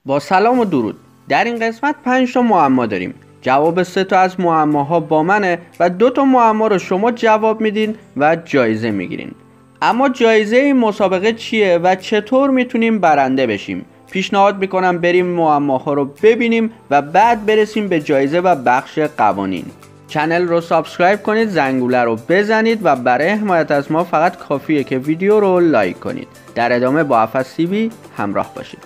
با سلام و درود. در این قسمت 5 تا معما داریم. جواب 3 تا از معماها با منه و 2 تا معما رو شما جواب میدین و جایزه میگیرین. اما جایزه این مسابقه چیه و چطور میتونیم برنده بشیم؟ پیشنهاد میکنم بریم معماها رو ببینیم و بعد برسیم به جایزه و بخش قوانین. چنل رو سابسکرایب کنید، زنگوله رو بزنید و برای حمایت از ما فقط کافیه که ویدیو رو لایک کنید. در ادامه با افس تی وی همراه باشید.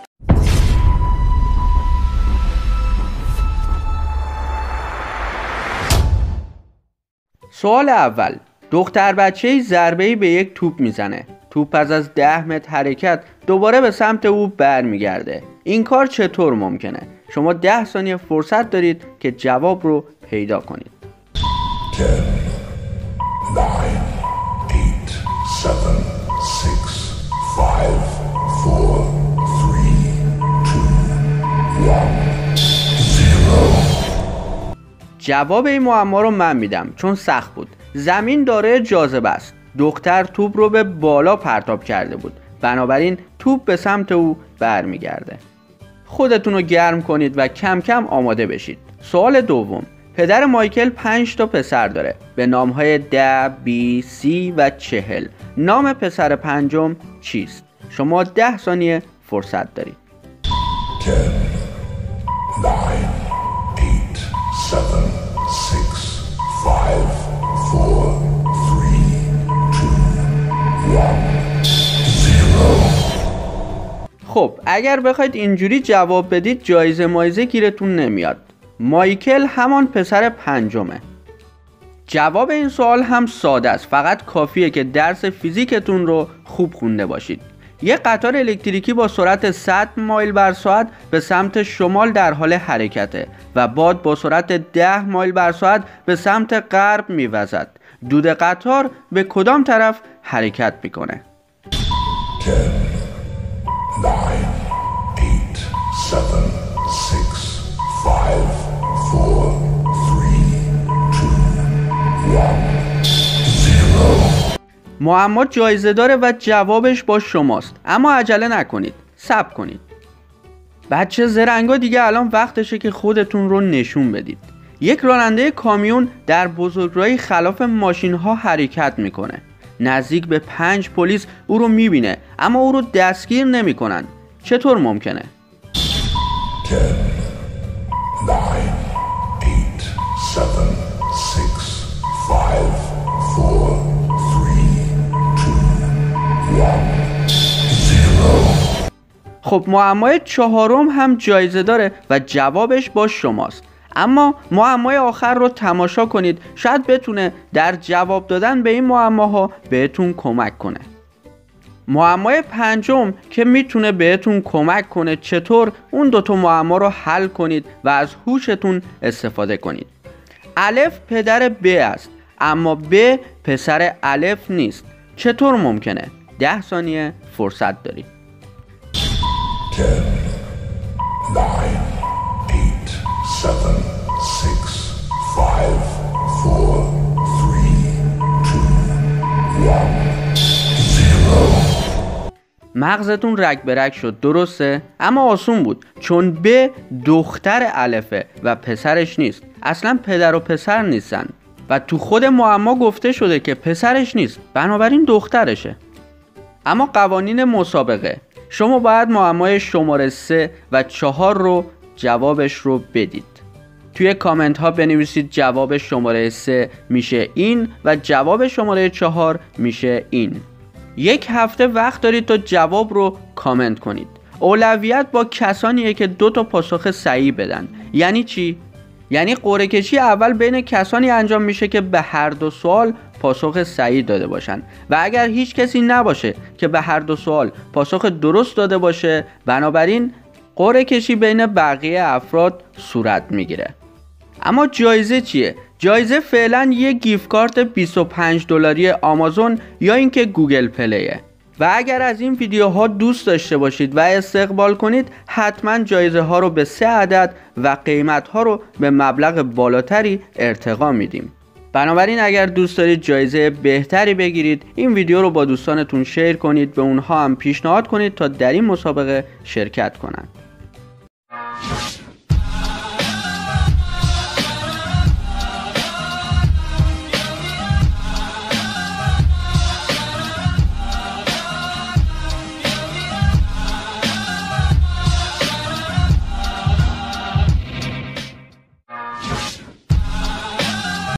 سوال اول: دختر بچه‌ای ضربه‌ای به یک توپ میزنه. توپ پس از 10 متر حرکت دوباره به سمت او برمیگرده. این کار چطور ممکنه؟ شما 10 ثانیه فرصت دارید که جواب رو پیدا کنید. 10 9 8 7 6 5 4 3 2 1 0. جواب این معما رو من میدم چون سخت بود. زمین دارای جاذبه است. دختر توپ رو به بالا پرتاب کرده بود، بنابراین توپ به سمت او برمیگرده. خودتون رو گرم کنید و کم کم آماده بشید. سوال دوم: پدر مایکل 5 تا پسر داره به نامهای 10، 20، 30 و 40. نام پسر پنجم چیست؟ شما 10 ثانیه فرصت دارید. 10 9 8 7 6 5 4 خب اگر بخواید اینجوری جواب بدید جایزه مایزه گیرتون نمیاد. مایکل همان پسر پنجمه. جواب این سوال هم ساده است، فقط کافیه که درس فیزیکتون رو خوب خونده باشید. یک قطار الکتریکی با سرعت 100 مایل بر ساعت به سمت شمال در حال حرکته و باد با سرعت 10 مایل بر ساعت به سمت غرب میوزد. دود قطار به کدام طرف حرکت میکنه؟ 10 9 8 7 6 5 4 3 2 1 0. معما جایزه داره و جوابش با شماست، اما عجله نکنید، صبر کنید. بچه زرنگا دیگه الان وقتشه که خودتون رو نشون بدید. یک راننده کامیون در بزرگراهی خلاف ماشین ها حرکت میکنه. نزدیک به 5 پلیس او رو میبینه اما او رو دستگیر نمیکنن. چطور ممکنه؟ 10 9 8 7 6 5 4 3 2 1 0. خب معمای چهارم هم جایزه داره و جوابش با شماست. اما معمای آخر رو تماشا کنید، شاید بتونه در جواب دادن به این معماها بهتون کمک کنه. معمای پنجم که میتونه بهتون کمک کنه چطور اون 2 تا معما رو حل کنید و از هوشتون استفاده کنید. الف پدر ب است اما ب پسر الف نیست. چطور ممکنه؟ 10 ثانیه فرصت دارید. 10 9 8 7 6 5 4 3 2 1 0. مغزتون رگ به رگ شد، درسته؟ اما آسون بود چون ب دختر الفه و پسرش نیست. اصلا پدر و پسر نیستن و تو خود معما گفته شده که پسرش نیست، بنابراین دخترشه. اما قوانین مسابقه: شما باید معمای شماره 3 و 4 رو جوابش رو بدید. توی کامنت ها بنویسید جواب شماره 3 میشه این و جواب شماره 4 میشه این. 1 هفته وقت دارید تا جواب رو کامنت کنید. اولویت با کسانیه که 2 تا پاسخ صحیح بدن. یعنی چی؟ یعنی قرعه کشی اول بین کسانی انجام میشه که به هر 2 سوال پاسخ صحیح داده باشن و اگر هیچ کسی نباشه که به هر 2 سوال پاسخ درست داده باشه، بنابراین قرعه کشی بین بقیه افراد صورت میگیره. اما جایزه چیه؟ جایزه فعلا یک گیفت کارت 25 دلاری آمازون یا اینکه گوگل پلیه. و اگر از این ویدیوها دوست داشته باشید و استقبال کنید، حتما جایزه ها رو به 3 عدد و قیمت ها رو به مبلغ بالاتری ارتقا میدیم. بنابراین اگر دوست دارید جایزه بهتری بگیرید، این ویدیو رو با دوستانتون شیر کنید، به اونها هم پیشنهاد کنید تا در این مسابقه شرکت کنند.